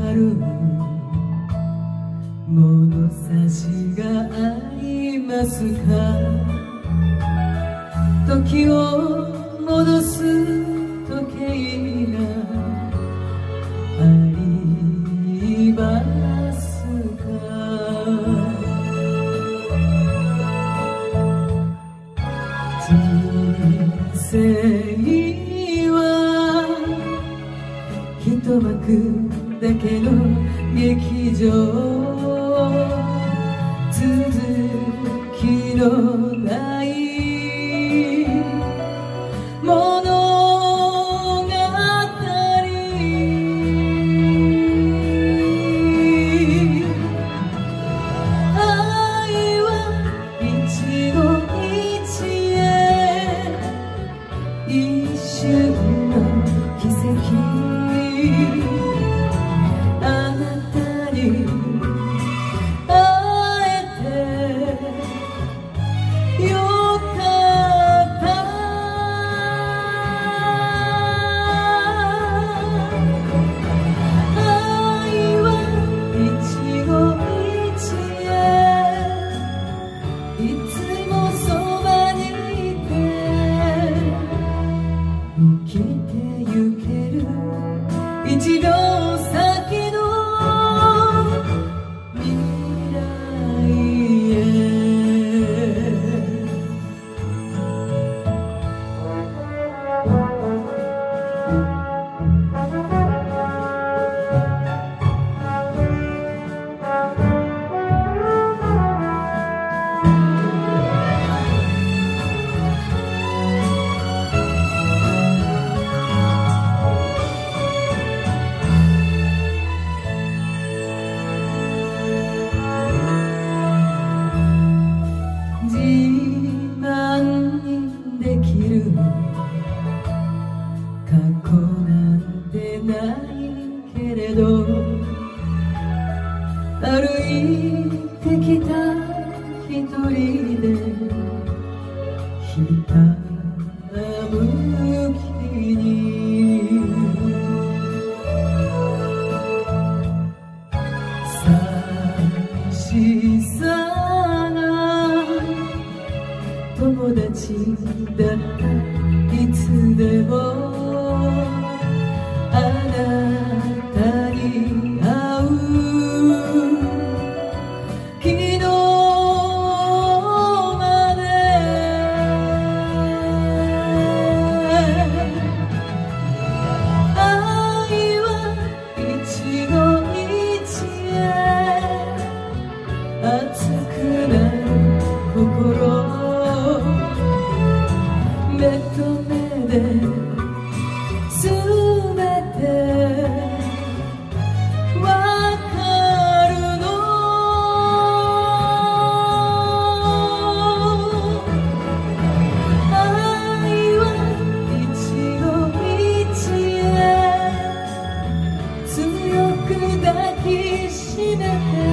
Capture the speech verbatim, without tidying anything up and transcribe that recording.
る物差しがありますか？時を戻す時計がありますか？人生は一幕だけの劇場、続きのない物語。愛は一期一会、一瞬の奇跡。あなたに会えてよかった。愛は一期一会、いつもそばにいて生きてゆける一秒先の未来へ。過去なんてないけれど、歩いてきた一人でひたむきに寂しさが友達だった。いつでもあなたに会う昨日まで。愛は一期一会、熱くなる心、目と目で全てわかるの。愛は一期一会、強く抱きしめて